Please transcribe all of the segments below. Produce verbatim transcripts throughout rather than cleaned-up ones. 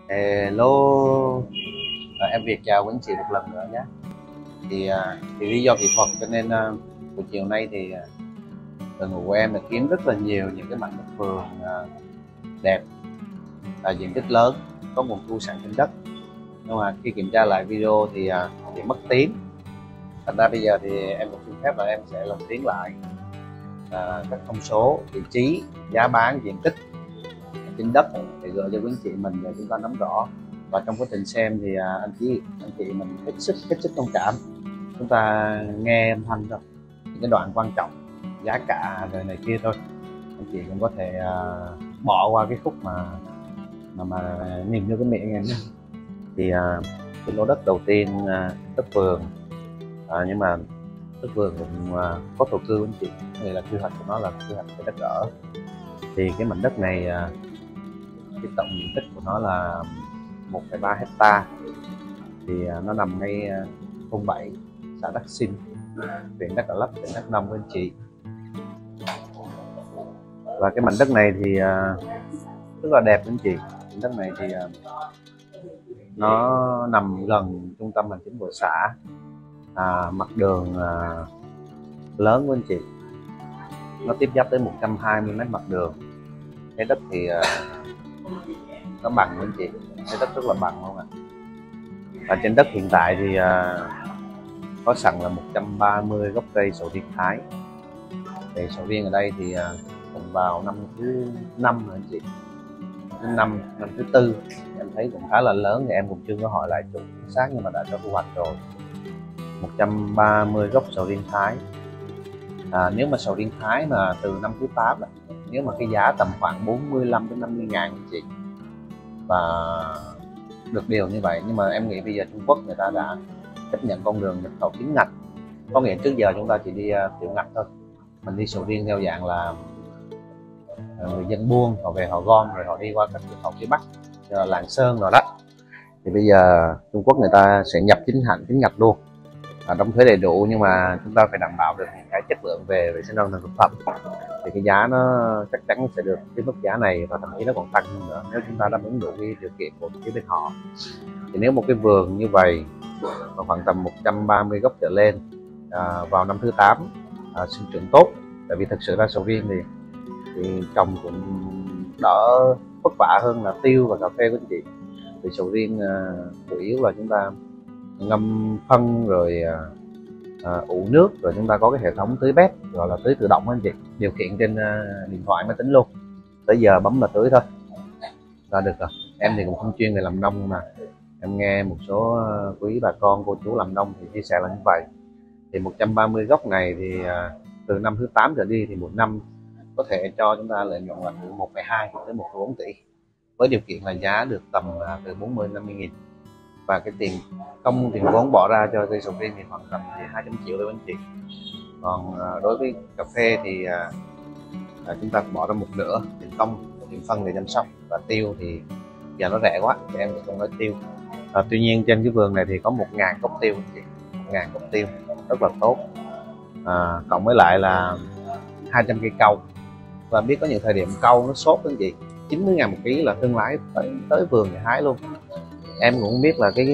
Hello, à, em Việt chào quý anh chị một lần nữa nhé. Thì, à, thì lý do kỹ thuật cho nên à, buổi chiều nay thì à, đội ngũ của em đã kiếm rất là nhiều những cái mảnh đất vườn à, đẹp, à, diện tích lớn, có nguồn thu sẵn trên đất. Nhưng mà khi kiểm tra lại video thì à, bị mất tiếng. Thành ra bây giờ thì em cũng xin phép là em sẽ lồng tiếng lại à, các thông số, vị trí, giá bán, diện tích trên đất để gửi cho quý anh chị mình để chúng ta nắm rõ. Và trong quá trình xem thì à, anh chị anh chị mình hết sức hết sức thông cảm, chúng ta nghe âm thanh thôi, những cái đoạn quan trọng, giá cả rồi này kia thôi, anh chị cũng có thể à, bỏ qua cái khúc mà mà mà nhìn vô cái miệng em nhé. Thì à, cái lô đất đầu tiên à, đất vườn, à, nhưng mà đất vườn cũng à, có thổ cư anh chị, này là quy hoạch của nó là quy hoạch cái đất ở. Thì cái mảnh đất này à, cái tổng diện tích của nó là một phẩy ba hecta, thì nó nằm ngay thôn bảy, xã Đắc Sinh, huyện Đắk Lắk, tỉnh Đắk Nông anh chị. Và cái mảnh đất này thì rất là đẹp anh chị. Mảnh đất này thì nó nằm gần trung tâm hành chính của xã, à, mặt đường à, lớn của anh chị, nó tiếp giáp tới một trăm hai mươi mét mặt đường. Cái đất thì à, nó bằng anh chị, cái đất rất là bằng luôn ạ. Và trên đất hiện tại thì à, có sẵn là một trăm ba mươi gốc cây sầu riêng Thái. Thì sầu riêng ở đây thì à, cũng vào năm thứ năm rồi anh chị, thứ năm năm thứ tư em thấy cũng khá là lớn, thì em cũng chưa có hỏi lại chủ chính xác nhưng mà đã cho thu hoạch rồi. Một trăm ba mươi gốc sầu riêng Thái. À, nếu mà sầu riêng Thái mà từ năm thứ tám, nếu mà cái giá tầm khoảng bốn mươi lăm đến năm mươi ngàn anh chị, và được điều như vậy. Nhưng mà em nghĩ bây giờ Trung Quốc người ta đã chấp nhận con đường nhập khẩu chính ngạch, có nghĩa trước giờ chúng ta chỉ đi uh, tiểu ngạch thôi, mình đi sầu riêng theo dạng là uh, người dân buôn họ về họ gom rồi họ đi qua các cửa khẩu phía Bắc, uh, Lạng Sơn rồi đó. Thì bây giờ Trung Quốc người ta sẽ nhập chính hãng chính ngạch luôn, à, đóng thuế đầy đủ, nhưng mà chúng ta phải đảm bảo được những cái chất lượng về vệ sinh an toàn thực phẩm, thì cái giá nó chắc chắn sẽ được cái mức giá này, và thậm chí nó còn tăng hơn nữa nếu chúng ta đáp ứng đủ cái điều kiện của phía bên họ. Thì nếu một cái vườn như vậy khoảng tầm một trăm ba mươi gốc trở lên, à, vào năm thứ tám à, sinh trưởng tốt, tại vì thực sự ra sầu riêng thì, thì trồng cũng đỡ vất vả hơn là tiêu và cà phê của anh chị. Thì sầu riêng à, chủ yếu là chúng ta ngâm phân rồi à, à, ủ nước, rồi chúng ta có cái hệ thống tưới bét gọi là tưới tự động anh chị, điều khiển trên à, điện thoại máy tính luôn, tới giờ bấm là tưới thôi là được rồi. Em thì cũng không chuyên về làm nông, mà em nghe một số quý bà con cô chú làm nông thì chia sẻ là như vậy. Thì một trăm ba mươi gốc này thì à, từ năm thứ tám trở đi thì một năm có thể cho chúng ta lợi nhuận là từ một phẩy hai tới một phẩy bốn tỷ, với điều kiện là giá được tầm à, từ bốn mươi năm mươi nghìn. Và cái tiền công tiền vốn bỏ ra cho cây sầu riêng thì khoảng tầm hai trăm triệu thôi anh chị. Còn à, đối với cà phê thì à, à, chúng ta bỏ ra một nửa tiền công, tiền phân để chăm sóc, và tiêu thì giờ nó rẻ quá thì em không nói tiêu. À, tuy nhiên trên cái vườn này thì có một ngàn gốc tiêu anh chị, một ngàn gốc tiêu rất là tốt, à, cộng với lại là hai trăm cây cau. Và biết có những thời điểm cau nó sốt anh chị, chín mươi ngàn một ký là thương lái tới, tới vườn để hái luôn. Em cũng không biết là cái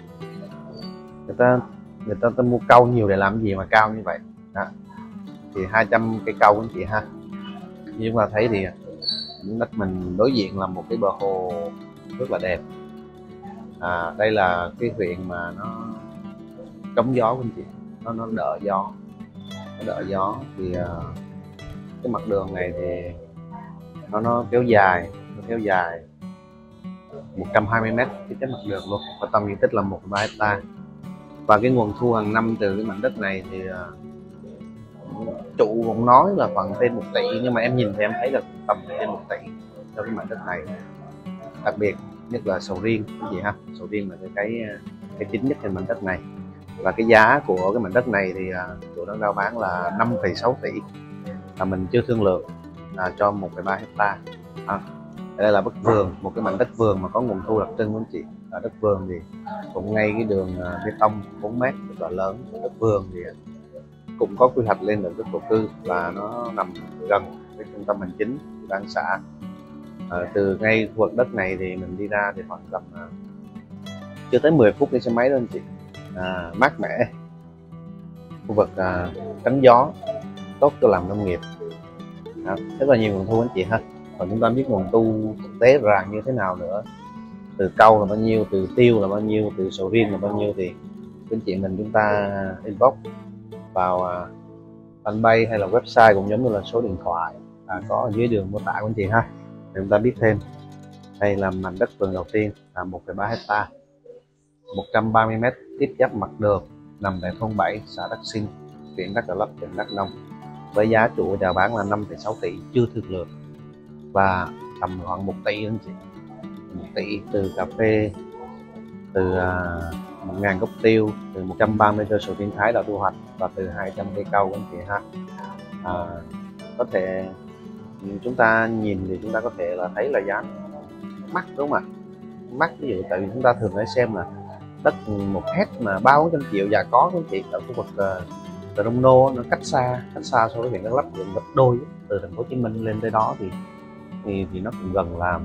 người ta người ta, ta mua cau nhiều để làm gì mà cao như vậy đó. Thì hai trăm cây cau anh chị ha. Như chúng ta thấy thì đất mình đối diện là một cái bờ hồ rất là đẹp. À, đây là cái huyện mà nó chống gió của anh chị, nó nó đỡ gió, nó đỡ gió. Thì uh, cái mặt đường này thì nó nó kéo dài, nó kéo dài một trăm hai mươi mét cái chất mặt đường luôn, và tổng diện tích là một phẩy ba hecta. Và cái nguồn thu hàng năm từ cái mảnh đất này thì uh, chủ cũng nói là khoảng trên một tỷ, nhưng mà em nhìn thì em thấy là tầm trên một tỷ cho cái mảnh đất này. Đặc biệt nhất là sầu riêng cái gì ha, sầu riêng là cái cái, cái chính nhất trên mảnh đất này. Và cái giá của cái mảnh đất này thì uh, chủ đang rao bán là năm phẩy sáu tỷ, là mình chưa thương lượng à, cho một phẩy ba hecta. À, đây là đất vườn, một cái mảnh đất vườn mà có nguồn thu đặc trưng của anh chị. À, đất vườn thì cũng ngay cái đường uh, bê tông bốn mét rất là lớn. Đất vườn thì cũng có quy hoạch lên được đất thổ cư, và nó nằm gần với trung tâm hành chính ủy ban xã. À, từ ngay khu vực đất này thì mình đi ra thì khoảng tầm à, chưa tới mười phút đi xe máy thôi anh chị. À, mát mẻ, khu vực à, tránh gió, tốt cho làm nông nghiệp. À, rất là nhiều nguồn thu anh chị ha. Còn chúng ta biết nguồn thu thực tế ra như thế nào nữa, từ cau là bao nhiêu, từ tiêu là bao nhiêu, từ sầu riêng là bao nhiêu thì anh chị mình chúng ta inbox vào uh, fanpage hay là website cũng giống như là số điện thoại à, có ở dưới đường mô tả của anh chị ha, để chúng ta biết thêm. Đây là mảnh đất vườn đầu tiên là một phẩy ba hecta, một trăm ba mươi mét tiếp giáp mặt đường, nằm tại thôn bảy, xã Đắc Sinh, huyện Đắk Rờ Lấp, tỉnh Đắk Nông, với giá chủ chào bán là năm phẩy sáu tỷ chưa thương lượng, và tầm khoảng một tỷ anh chị. Một tỷ từ cà phê, từ uh, một ngàn gốc tiêu, từ một trăm ba mươi cơ sầu riêng Thái đã thu hoạch, và từ hai trăm cây cau anh chị ha. À, có thể chúng ta nhìn thì chúng ta có thể là thấy là giá mắc đúng không ạ? Mắc ví dụ tại vì chúng ta thường hay xem là đất một hecta mà ba bốn trăm triệu, dạ có anh chị, ở khu vực uh, Đông Nô nó cách xa cách xa so với huyện Đắk Lắk gần gấp đôi. Từ thành phố Hồ Chí Minh lên tới đó thì thì, thì nó cũng gần là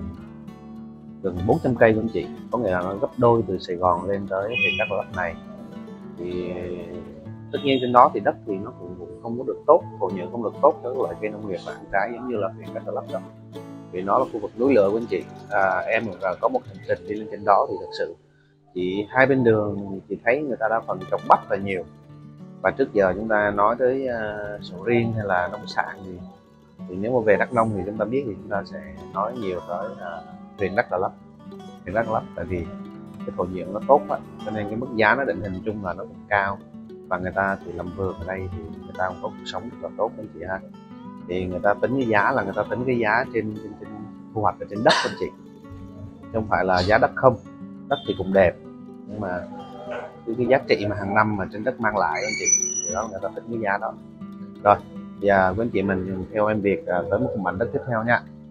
gần bốn trăm cây của anh chị, có nghĩa là nó gấp đôi từ Sài Gòn lên tới huyện Đắk Lắk này. Thì tất nhiên trên đó thì đất thì nó cũng, cũng không có được tốt, phổ nhựa không được tốt cho các loại cây nông nghiệp và ăn trái giống như là huyện Đắk Lắk đâu, vì nó là khu vực núi lửa của anh chị. À, em có một hành trình đi lên trên đó thì thật sự chị hai bên đường chị thấy người ta đa phần trồng bắp là nhiều, và trước giờ chúng ta nói tới uh, sầu riêng hay là nông sản thì, thì nếu mà về Đắk Nông thì chúng ta biết thì chúng ta sẽ nói nhiều tới uh, huyện Đắk Lắk. Huyện Đắk Lắk tại vì cái thổ nhưỡng nó tốt á, cho nên cái mức giá nó định hình chung là nó cũng cao, và người ta thì làm vườn ở đây thì người ta cũng có cuộc sống rất là tốt anh chị ha. Thì người ta tính cái giá là người ta tính cái giá trên, trên, trên thu hoạch ở trên đất anh chị, không phải là giá đất không. Đất thì cũng đẹp nhưng mà cái, cái giá trị mà hàng năm mà trên đất mang lại anh chị, thì đó người ta tính cái giá đó. Rồi, và với anh chị mình theo em Việt tới một mảnh đất tiếp theo nha.